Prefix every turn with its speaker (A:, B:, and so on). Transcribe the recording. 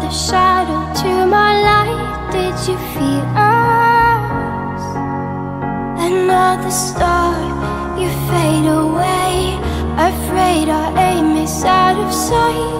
A: a shadow to my light. Did you feel us? Another star, you fade away, afraid our aim is out of sight.